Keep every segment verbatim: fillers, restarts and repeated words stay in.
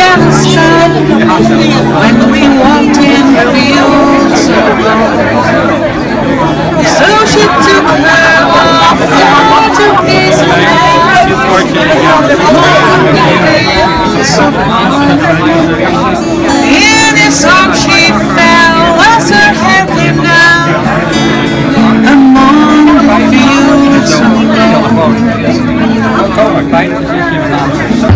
together stood when we walked in the fields. So she took her off the Portuguese land. In his arms she fell as her head came down among the fields alone.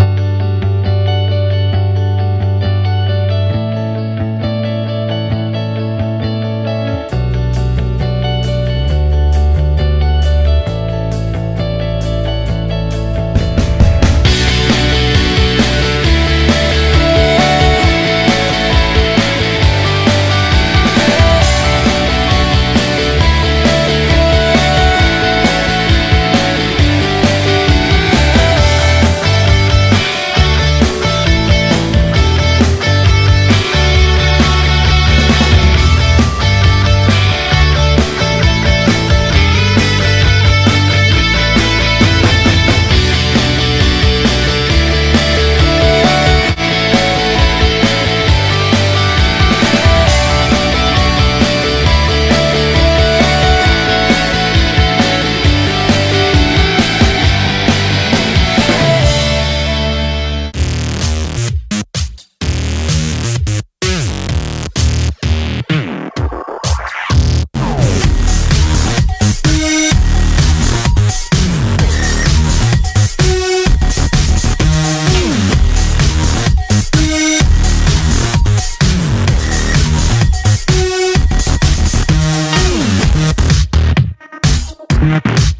We'll be right back.